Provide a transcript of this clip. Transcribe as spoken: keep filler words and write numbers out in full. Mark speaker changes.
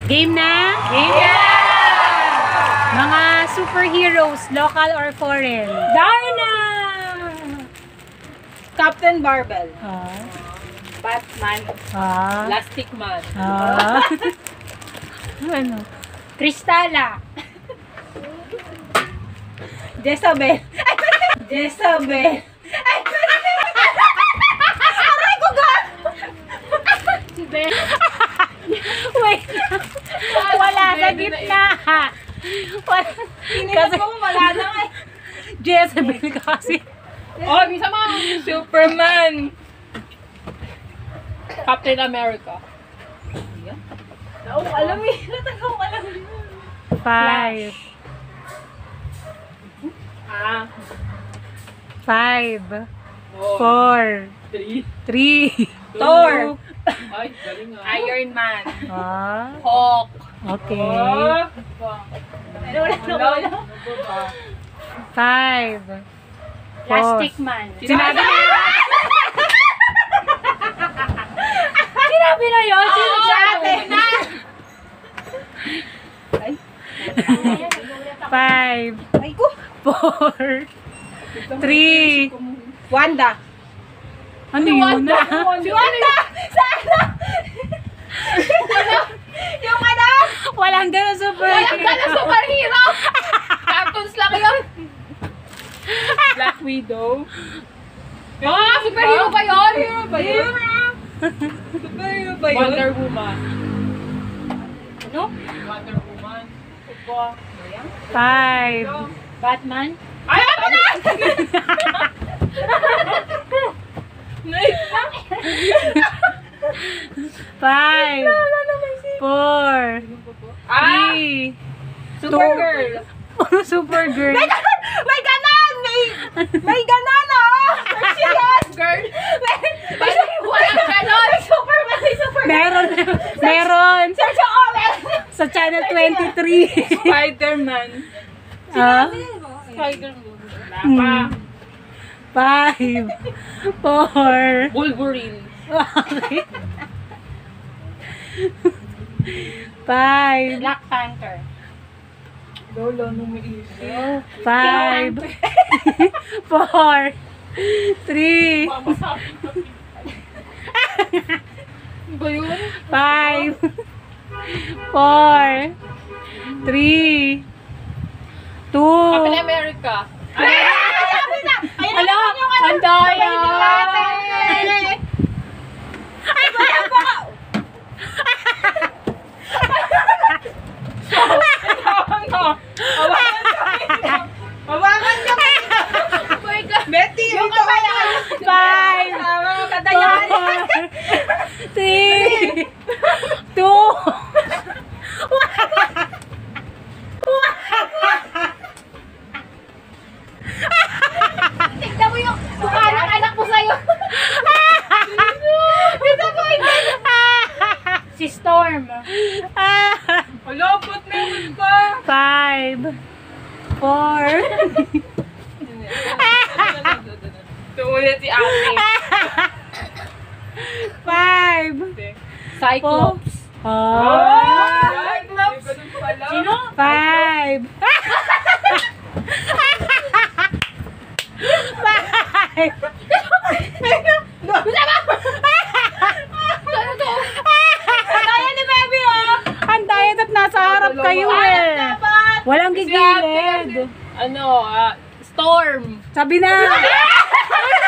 Speaker 1: Game na?
Speaker 2: Game na!
Speaker 1: Mga superheroes, local or foreign?
Speaker 2: Darna! Captain Barbell.
Speaker 1: Ah.
Speaker 2: Batman.
Speaker 1: Ah.
Speaker 2: Plastic Man.
Speaker 1: Ah. Ano?
Speaker 2: Kristala. Jezabel. Jezabel. Aray ko ga! Si Ben.
Speaker 1: Wait. Wala sa gitna. Wala.
Speaker 2: Kasi mo wala na eh.
Speaker 1: Jezebel kasi.
Speaker 2: Oh, bisa mo. Superman. Captain America. Oo, alam eh. Natagaw ko alam yun.
Speaker 1: Five.
Speaker 2: Ah.
Speaker 1: Five.
Speaker 2: Oh.
Speaker 1: Four.
Speaker 2: Three.
Speaker 1: Three.
Speaker 2: Thor.
Speaker 3: Ay, galing ah.
Speaker 2: Iron Man.
Speaker 1: Ah.
Speaker 2: Hulk.
Speaker 1: Okay.
Speaker 2: Oh. Ano wala na wala?
Speaker 1: Five.
Speaker 2: Plastic Man.
Speaker 1: Sinabi na
Speaker 2: Sinabi na yun? Sino dati?
Speaker 1: Five.
Speaker 2: Ay ko.
Speaker 1: Four. Three.
Speaker 2: Wanda.
Speaker 1: Ano yun na?
Speaker 2: Si Wanda! Sana! Yung ano?
Speaker 1: Walang ganun super.
Speaker 2: Walang ganun superhero! Cartoons lang yun.
Speaker 3: Black Widow.
Speaker 2: Ah, superhero ba yun?
Speaker 3: Superhero ba yun?
Speaker 2: Superhero ba yun?
Speaker 3: Wonder Woman.
Speaker 2: Ano?
Speaker 3: Wonder Woman. Opo.
Speaker 1: Five.
Speaker 2: Batman?
Speaker 3: Ay, ano na?
Speaker 1: Five. Four. Three.
Speaker 2: Supergirl.
Speaker 1: Two. Supergirl.
Speaker 2: May ganon! May ganon! May, may ganon, oh! Serious! Girl! May, may walang ganon! May Superman! May Superman!
Speaker 1: Meron. Meron.
Speaker 2: Search ako!
Speaker 1: Sa channel twenty-three.
Speaker 3: Spider-Man.
Speaker 1: Ah.
Speaker 3: Spider-Man. Wala pa.
Speaker 1: Hmm. Five. Four.
Speaker 3: Wolverine.
Speaker 1: Okay. Five.
Speaker 2: Black Panther.
Speaker 3: Lolo, nung may isip.
Speaker 1: Five. Four. Three.
Speaker 3: Mama sabi ko. Ba yun?
Speaker 1: Five. Four. Three. Two.
Speaker 3: Captain America.
Speaker 2: Ay! Sabi na! Ayun na
Speaker 1: Hello?
Speaker 2: naman yung ano!
Speaker 1: Ang daya!
Speaker 2: Ay, wala pa ka!
Speaker 3: Ano? Awakan kami.
Speaker 2: Mabakan ka pa! Wait lang! Betty! Yung kamay na!
Speaker 1: Five.
Speaker 2: Mga kadayan!
Speaker 1: Four. Three. Two.
Speaker 2: Tignan mo yung mukha ng anak mo sa'yo! Dito mo hindi! Si Storm!
Speaker 3: Hala, ba't meron pa?
Speaker 1: Five. Four.
Speaker 3: Ito ulit si ate.
Speaker 1: Five.
Speaker 2: Cyclops!
Speaker 1: Oh.
Speaker 3: Cyclops!
Speaker 2: Sino?
Speaker 1: Five. Five.
Speaker 2: Ano to? Kaya ni Baby, oh!
Speaker 1: Ang diet at nasa harap kayo eh. Walang gigilid.
Speaker 3: Ano, ah, Storm.
Speaker 1: Sabi na.